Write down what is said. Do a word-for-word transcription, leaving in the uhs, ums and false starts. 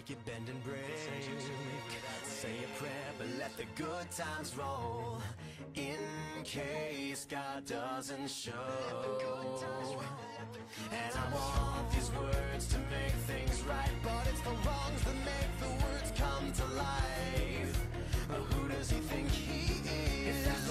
make it bend and break. Say a prayer, but let the good times roll, in case God doesn't show. And I want these words to make things right, but it's the wrongs that make the words come to life. But who does he think he is?